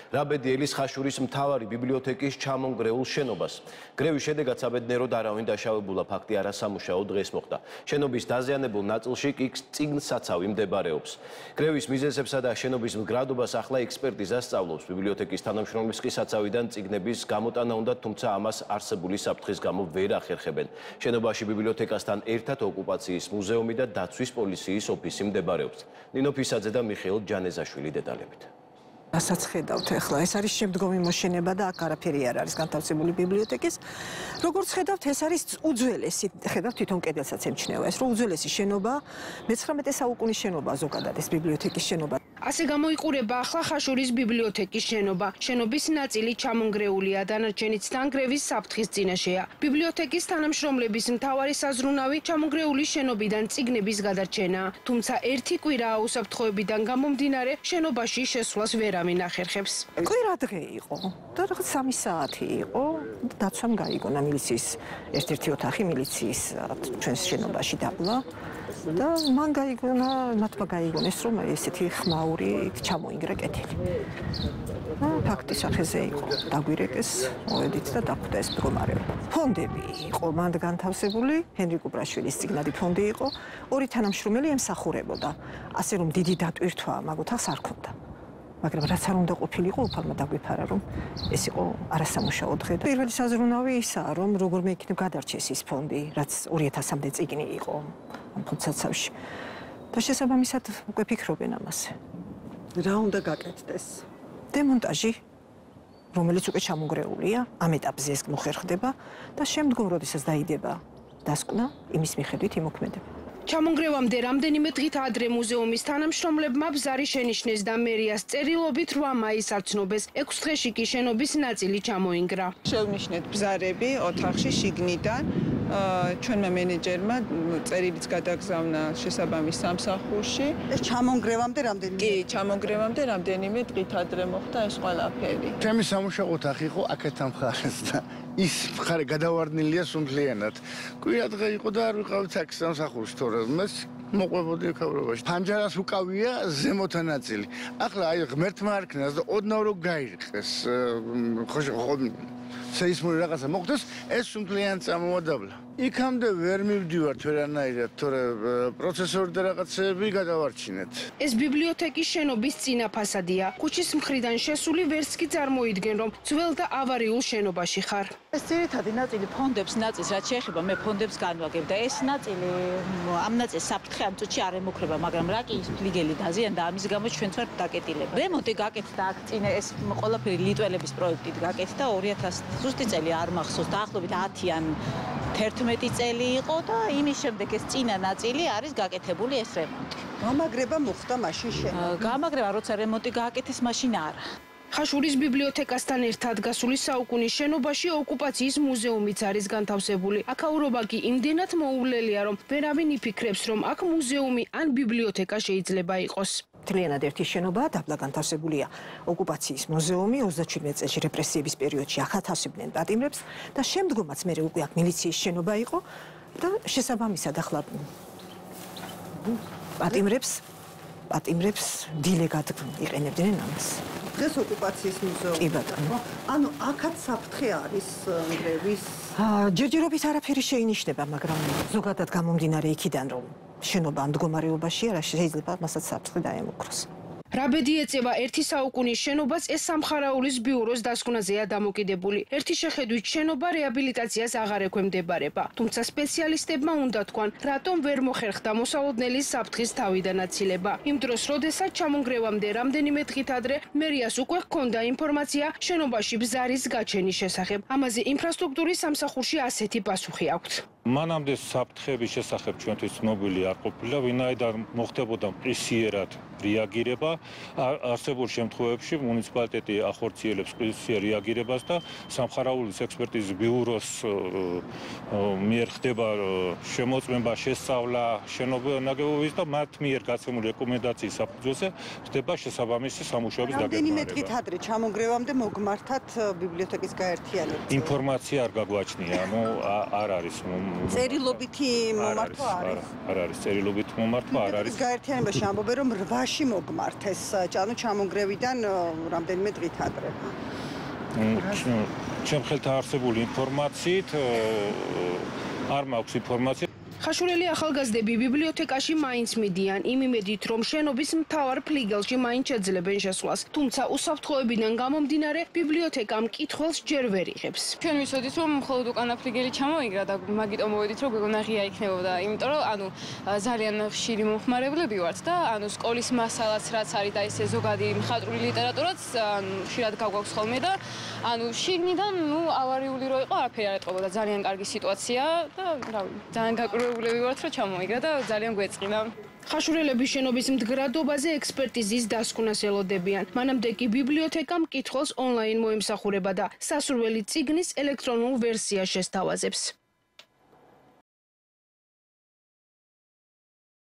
რაბედიელის ხაშურის მთავარი ბიბლიოთეკის ჩამონგრეულ შენობას. გრევის შედეგად საბედნიეროდ არავინ დაშავებულა, ფაქტი არასამუშაო დღეს მოხდა. შენობის დაზიანებულ ნაწილში კი წიგნსაცავი მდებარეობს. გრევის მიზეზებსა და შენობის მდგრადობას ახლა ექსპერტიზა სწავლობს. ბიბლიოთეკის თანამშრომლებს კი საცავიდან წიგნების გამოტანა უნდა, თუმცა ამას არსებული საფრთხის გამო ვერ ახერხებენ. შენობაში ბიბლიოთეკასთან ერთად ოკუპაციის მუზეუმი და დაცვის პოლიციის ოფისი მდებარეობს. ნინო ფისაძე და მიხეილ ჯანეზაშვილი დეტალებით. რასაც ხედავთ ახლა, ეს არის შემდგომი მოშენება და აქ არაფერი არ არის განთავსებული ბიბლიოთეკის. როგორც ხედავთ, ეს არის უძველესი, ხედავთ თვითონ კედელსაც ემჩნევა, ეს რო უძველესი შენობა, მე-19 საუკუნის შენობა ზოგადად ეს ბიბლიოთეკის შენობა. ასე გამოიყურება ახლა ხაშურის ბიბლიოთეკის შენობა. შენობის ნაწილი ჩამონგრეულია, დანარჩენიც დანგრევის საფრთხის წინაშეა. ბიბლიოთეკის თანამშრომლების მთავარი საზრუნავი ჩამონგრეული შენობიდან წიგნების გადარჩენაა. თუმცა ერთი კვირაა უსაფრთხოებიდან გამომდინარე, შენობაში შესვლას ვერავინ ახერხებს. კვირა დღე იყო და რაღაც 3 საათი იყო და დაცვამ გაიგონა მილიციის ერთ-ერთი ოთახი მილიციის ჩვენს შენობაში დაბლა. და მან გაიგონა, მათმა გაიგონეს, რომ ესეთი ხმაური ჩამოინგრა კეთილი. ფაქტი სახეზე იყო, დაგვირეკეს, მოვედით და დახვდა ეს მდგომარეობა. ფონდები იყო მანდ განთავსებული, ჰენრი კუპრაშვილის წიგნადი ფონდი იყო, ორი თანამშრომელი ემსახურებოდა. ასე რომ დიდი დატვირთვა მაგ ოთახს არ ქონდა. მაგრამ რაც არ უნდა ყოფილიყო, უფალმა დაგვიფარა, რომ ეს იყო არასამუშაო დღე. პირველი საზრუნავი ისაა, რომ როგორმე იქნებ გადარჩეს ის ფონდი, რაც 2000-მდე წიგნი იყო ამ ფონდსაცავში. და შესაბამისად უკვე ფიქრობენ ამაზე. რა უნდა გაკეთდეს? დემონტაჟი, რომელიც უკვე ჩამონგრეულია, ამ ეტაპზე ეს მოხერხდება და შემდგომ, როდესაც დაიდება დასკვნა, იმის მიხედვით იმოქმედება. ჩამონგრევამდე რამდენიმე დღით ადრე მუზეუმის თანამშრომლებმა ბზარი შენიშნეს და მერიას წერილობით 8 მაისს არცნობეს. 6 დღეში კი შენობის ნაწილი ჩამოინგრა. შევნიშნეთ ბზარები ოთახში შიგნიდან. ჩვენმა მენეჯერმა წერილიც გადაგზავნა შესაბამის სამსახურში. ეს ჩამონგრევამდე რამდენიმე? კი, ჩამონგრევამდე რამდენიმე დღით ადრე მოხდა ეს ყველაფერი. ჩემი სამუშაო ოთახი იყო აქეთ ამ მხარეს და ის მხარე გადავარდნილია სუნთლიანად. კვირა დღე იყო და არ ვიყავით აქ სამსახურში თორე მას მოყვებოდი ექავრობაში. ფანჯარას უკავია ზემოთა ნაწილი. ახლა აი ღმერთმა არქნას და ოდნავ რო გაირყეს სეისმური რაღაცა მოხდეს, ეს სუნთლიანად წამოვადაბლა. იქამდე ვერ მივდივართ ვერანაირად, თორე პროცესორი და რაღაცები გადავარჩინეთ. ეს ბიბლიოთეკის შენობის წინა ფასადია. ქუჩის მხრიდან შესული ვერც კი წარმოიდგენ, რომ ძველ და ავარიულ შენობაში ხარ. ეს ძირითადი ნაწილი ფონდებს ნაწილს, რაც შეეხება მე ფონდებს განვაგებ და ეს ნაწილი ამ ნაწილს საფრთხე ამ წუთში არ ემუქრება, მაგრამ რა კი ის ფლიგელი დაზიანდა, ამის გამო ჩვენც ვართ დაკეტილება. რემონტი გაკეთდა აქ წინა ეს ყველაფერი ლიტველების პროექტით გაკეთდა 2000 ზუსტი წელი არ მახსოვს, დაახლოებით 10 ან 11 წელი იყო და იმის შემდეგ ეს წინა ნაწილი არის გაკეთებული ეს რემონტი. გამაგრება მოხდა მაშინ შენ. გამაგრება როცა რემონტი გააკეთეს, მაშინ არა. ხაშურის ბიბლიოთეკასთან ერთად გასული საუკუნის შენობაში ოკუპაციის მუზეუმიც არის განთავსებული. აქაურობა კი იმდენად მოუვლელია, რომ ვერავინ იფიქრებს, რომ აქ მუზეუმი ან ბიბლიოთეკა შეიძლება იყოს. მთლიანად ერთი შენობაა, დაბლა განთავსებულია ოკუპაციის მუზეუმი, 37 წელში რეპრესიების პერიოდში ახათავსებდნენ პატიმრებს და შემდგომაც მე უკვე აქ მილიციის შენობა იყო და შესაბამისად ახლა პატიმრებს დილეგად იყენებდნენ ამას. დღეს ოკუპაციის მუზეუმი. კი ბატონო. ანუ აქაც საფრთხე არის ნგრევის. ჯერჯერობით არაფერი შეინიშნება, მაგრამ ზოგადად გამომდინარე იქიდან, რომ შენობა ამ მდგომარეობაშია, რა შეიძლება მასაც საფრთხე დაემუქროს. რაბედი ეწევა ერთი საუკუნის შენობას, ეს სამხარაულის ბიუროს დასკვნაზეა დამოკიდებული. ერთი შეხედვით შენობა რეაბილიტაციას აღარ ექვემდებარება. თუმცა სპეციალისტებმა უნდა თქვან, რატომ ვერ მოხერხდა მოსალოდნელის საფრთხის თავიდანაცილება. იმ დროს, როდესაც ჩამონგრევამდე რამდენიმე დღით ადრე მერიას უკვე ჰქონდა ინფორმაცია შენობაში ბზარის გაჩენის შესახებ. ამაზე ინფრასტრუქტურის სამსახურში ასეთი პასუხი აქვთ. მანამდე საფრთხების შესახებ ჩვენთვის ცნობილი არ ყოფილა, ვინაიდან მოხდებოდა პრესიერად რეაგირება, არსებულ შემთხვევებში მუნიციპალიტეტი ახორციელებს პრესიერ რეაგირებას და სამხარაულის ექსპერტიზის ბიუროს მიერ ხდება შემოწმება, შესწავლა შენობების და მათ მიერ გაცემული რეკომენდაციის საფუძველზე ხდება შესაბამისი სამუშაოების დაგეგმარება. რამდენიმე დღით ადრე ჩამონგრევამდე მოგმართათ ბიბლიოთეკის გაერთიანება. ინფორმაცია არ გაგვაჩნია, ანუ არ არის წერილობითი მომართვა არის? არ არის წერილობით მომართვა, არ არის. გაერთიანებაში ამბობენ, რომ 8 ბიბლიოთეკაში მოგმართეს, ანუ ჩამონგრევიდან რამდენიმე დღით ადრე. ჩემ ხელთან არსებული ინფორმაციით არ მაქვს ინფორმაცია. ხაშურელი ახალგაზრდები ბიბლიოთეკაში მაინც მიდიან იმ იმედით, რომ შენობის მთავარ ფლიგელში მაინც შეძლებენ შესვლას. თუმცა უსაფრთხოებიდან გამომდინარე, ბიბლიოთეკა მკითხველს ჯერ ვერ იღებს. ჩვენ ვიცოდით, რომ მხოლოდ უკანა ფლიგელი ჩამოიგრა და მაგიტომ მოვედით, რომ გეგონაღია იქნებოდა, იმიტომ რომ ანუ ძალიან ხშირი მომხმარებლები ვართ და ანუ სკოლის მასალაც რაც არის და ესე ზოგადი მხატვრული ლიტერატურაც ხშირად გაგვაქვს ხოლმე და ანუ შიგნიდან ნუ ავარიული რო იყო, არაფერი არ ეტყობოდა, ძალიან კარგი სიტუაცია და რავი, ძალიან გაკურებულები ვართ, რომ ჩამოიგრა და ძალიან გვეწყინა. ხაშურელების შენობის მდგრადობაზე ექსპერტიზის დასკვნას ელოდებიან. მანამდე კი ბიბლიოთეკა მკითხველს ონლაინ მოემსახურება და სასურველი წიგნის ელექტრონულ ვერსიას შესთავაზებს.